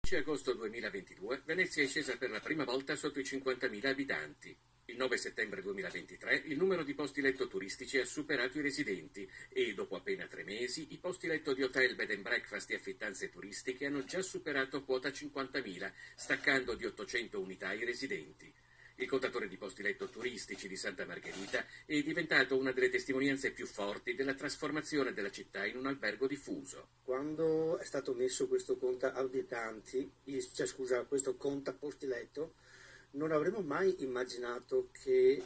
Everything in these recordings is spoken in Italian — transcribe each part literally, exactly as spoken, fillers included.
quindici agosto duemilaventidue Venezia è scesa per la prima volta sotto i cinquantamila abitanti. Il nove settembre duemilaventitré il numero di posti letto turistici ha superato i residenti e, dopo appena tre mesi, i posti letto di hotel, bed and breakfast e affittanze turistiche hanno già superato quota cinquantamila, staccando di ottocento unità i residenti. Il contatore di posti letto turistici di Santa Margherita è diventato una delle testimonianze più forti della trasformazione della città in un albergo diffuso. Quando è stato messo questo conta abitanti, cioè scusa, questo conta posti letto, non avremmo mai immaginato che,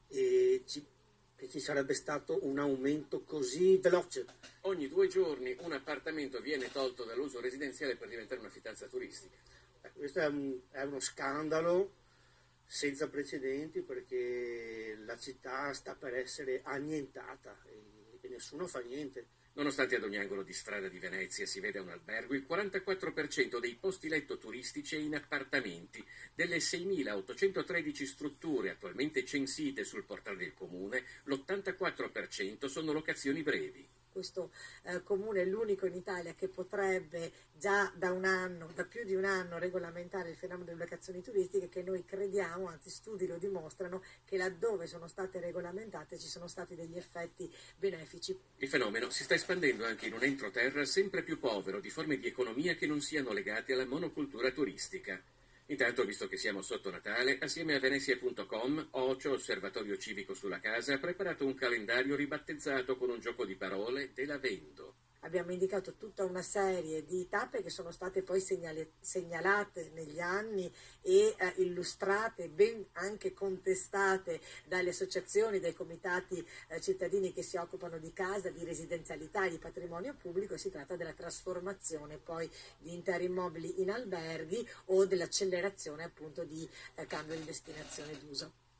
eh, ci, che ci sarebbe stato un aumento così veloce. Ogni due giorni un appartamento viene tolto dall'uso residenziale per diventare una fidanza turistica. Eh, questo è, un, è uno scandalo senza precedenti, perché la città sta per essere annientata e, e nessuno fa niente. Nonostante ad ogni angolo di strada di Venezia si veda un albergo, il quarantaquattro per cento dei posti letto turistici è in appartamenti. Delle seimilaottocentotredici strutture attualmente censite sul portale del comune, l'ottantaquattro per cento sono locazioni brevi. Questo eh, comune è l'unico in Italia che potrebbe già da un anno, da più di un anno, regolamentare il fenomeno delle locazioni turistiche, che noi crediamo, anzi studi lo dimostrano, che laddove sono state regolamentate ci sono stati degli effetti benefici. Il fenomeno si sta espandendo anche in un entroterra sempre più povero di forme di economia che non siano legate alla monocultura turistica. Intanto, visto che siamo sotto Natale, assieme a Venezia punto com, Ocio, Osservatorio Civico sulla Casa, ha preparato un calendario ribattezzato con un gioco di parole, Te la vendo. Abbiamo indicato tutta una serie di tappe che sono state poi segnale, segnalate negli anni e eh, illustrate, ben anche contestate dalle associazioni, dai comitati eh, cittadini che si occupano di casa, di residenzialità e di patrimonio pubblico. Si tratta della trasformazione poi di interi immobili in alberghi o dell'accelerazione appunto di eh, cambio di destinazione d'uso.